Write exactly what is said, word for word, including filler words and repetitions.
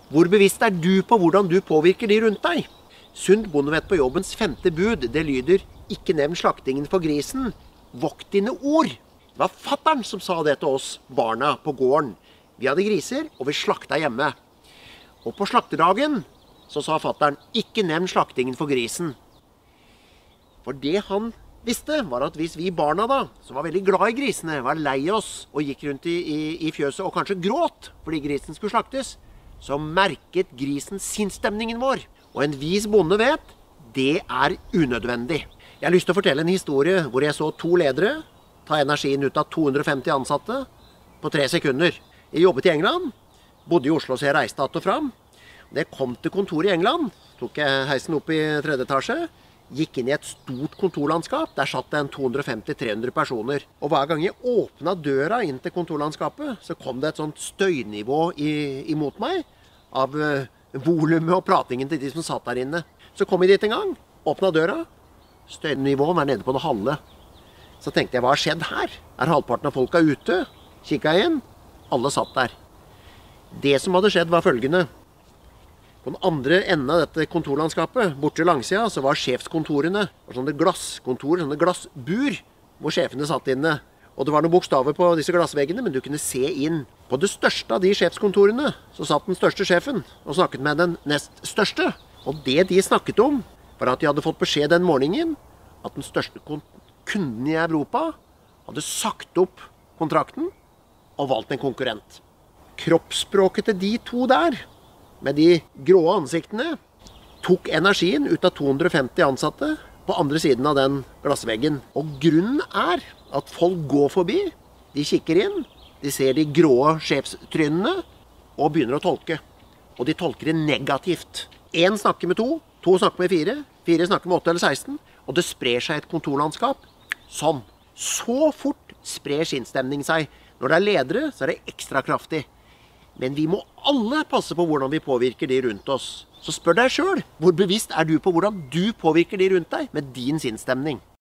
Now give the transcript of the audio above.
Hvor bevisst er du på hvordan du påvirker de rundt deg? Sund Bondevett på jobbens femte bud, det lyder: ikke nevn slaktingen for grisen, vokt dine ord. Det var fatteren som sa det til oss, barna på gården. Vi hadde griser, og vi slakta hjemme. Og på slaktedagen så sa fatteren: ikke nevn slaktingen for grisen. For det han visste var at hvis vi barna da, som var veldig glad i grisene, var lei oss og gikk rundt i, i, i fjøset og kanskje gråt fordi grisen skulle slaktes, så merket grisen sinnsstemningen vår. Og en vis bonde vet, det er unødvendig. Jeg har lyst til å fortelle en historie hvor jeg så to ledere ta energien ut av to hundre og femti ansatte på tre sekunder. Jeg jobbet i England, bodde i Oslo så jeg reiste att og fram. Da jeg kom til kontoret i England, tok jeg heisen opp i tredje etasje, gikk inn i et stort kontorlandskap. Der satt det en to hundre og femti til tre hundre personer. Og hver gang jeg åpnet døra inn til kontorlandskapet, så kom det et sånt støynivå i, imot meg av uh, volumet og pratingen til de som satt der inne. Så kom jeg dit en gang, åpnet døra, støynivået var nede på det halve. Så tenkte jeg, hva har skjedd her? Er halvparten av folka ute? Kikket inn, alle satt der. Det som hadde skjedd var følgende: på den andre enden av dette kontorlandskapet, borte langsida, så var sjefskontorene. Det var sånne glasskontor, sånne glassbur, hvor sjefene satt inne. Og det var noen bokstaver på disse glassveggene, men du kunne se inn. På det største av de sjefskontorene, så satt den største sjefen, og snakket med den nest største. Og det de snakket om, var at de hadde fått beskjed den morgenen, at den største kunden i Europa hadde sagt opp kontrakten, og valgt en konkurrent. Kroppsspråket til de to der, med de grå ansiktene, tok energien ut av to hundre og femti ansatte på andre siden av den glassveggen. Og grunnen er at folk går forbi, de kikker inn, de ser de grå sjefstrynene, og begynner å tolke. Og de tolker det negativt. En snakker med to, to snakker med fire, fire snakker med åtte eller seksten, og det sprer seg et kontorlandskap. Sånn. Så fort sprer sinnsstemning seg. Når det er ledere, så er det ekstra kraftig. Men vi må alle passe på hvordan vi påvirker de rundt oss. Så spør deg selv, hvor bevisst er du på hvordan du påvirker de rundt deg med din sinnsstemning?